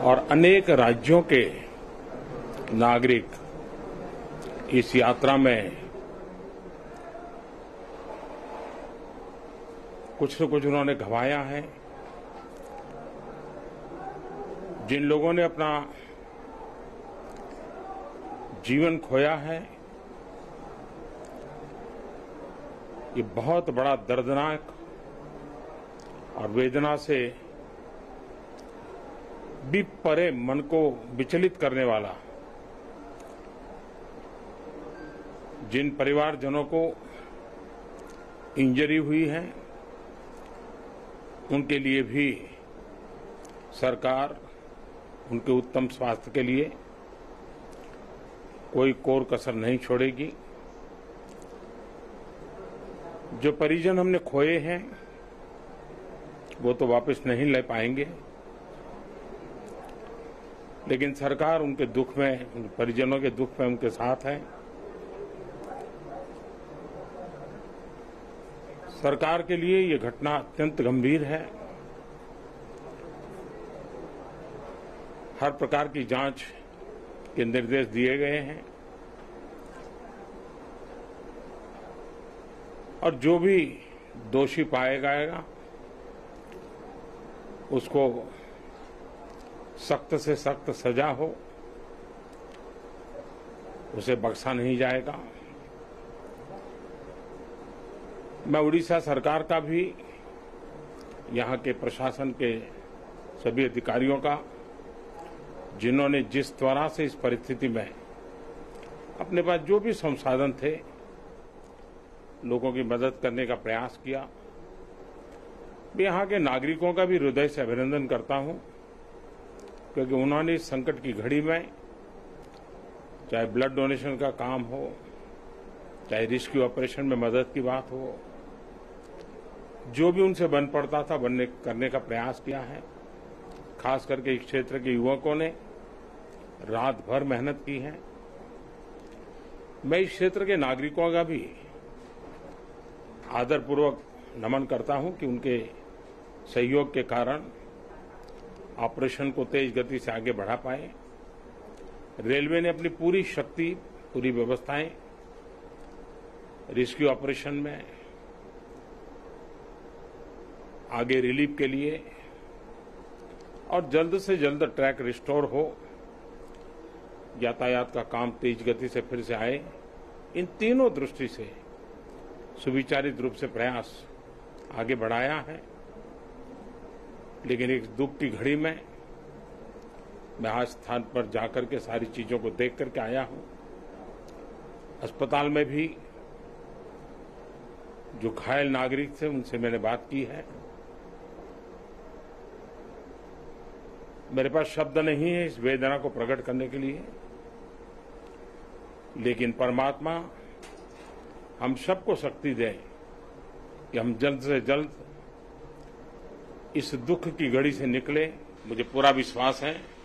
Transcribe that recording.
और अनेक राज्यों के नागरिक इस यात्रा में कुछ न कुछ उन्होंने गंवाया है। जिन लोगों ने अपना जीवन खोया है, ये बहुत बड़ा दर्दनाक और वेदना से भी परे मन को विचलित करने वाला, जिन परिवारजनों को इंजरी हुई है उनके लिए भी सरकार उनके उत्तम स्वास्थ्य के लिए कोई कोर कसर नहीं छोड़ेगी। जो परिजन हमने खोए हैं वो तो वापस नहीं ले पाएंगे, लेकिन सरकार उनके दुख में, उन परिजनों के दुख में उनके साथ है। सरकार के लिए ये घटना अत्यंत गंभीर है। हर प्रकार की जांच के निर्देश दिए गए हैं और जो भी दोषी पाया जाएगा उसको सख्त से सख्त सजा हो, उसे बख्शा नहीं जाएगा। मैं उड़ीसा सरकार का भी, यहां के प्रशासन के सभी अधिकारियों का, जिन्होंने जिस तरह से इस परिस्थिति में अपने पास जो भी संसाधन थे लोगों की मदद करने का प्रयास किया, मैं यहां के नागरिकों का भी हृदय से अभिनंदन करता हूं, क्योंकि उन्होंने इस संकट की घड़ी में, चाहे ब्लड डोनेशन का काम हो, चाहे रेस्क्यू ऑपरेशन में मदद की बात हो, जो भी उनसे बन पड़ता था करने का प्रयास किया है। खास करके इस क्षेत्र के युवकों ने रात भर मेहनत की है। मैं इस क्षेत्र के नागरिकों का भी आदरपूर्वक नमन करता हूं कि उनके सहयोग के कारण ऑपरेशन को तेज गति से आगे बढ़ा पाए। रेलवे ने अपनी पूरी शक्ति, पूरी व्यवस्थाएं रेस्क्यू ऑपरेशन में आगे रिलीफ के लिए, और जल्द से जल्द ट्रैक रिस्टोर हो, यातायात का काम तेज गति से फिर से आए, इन तीनों दृष्टि से सुविचारित रूप से प्रयास आगे बढ़ाया है। लेकिन एक दुख की घड़ी में मैं आज स्थान पर जाकर के सारी चीजों को देख करके आया हूं। अस्पताल में भी जो घायल नागरिक थे उनसे मैंने बात की है। मेरे पास शब्द नहीं है इस वेदना को प्रकट करने के लिए, लेकिन परमात्मा हम सबको शक्ति दे कि हम जल्द से जल्द इस दुख की घड़ी से निकले। मुझे पूरा विश्वास है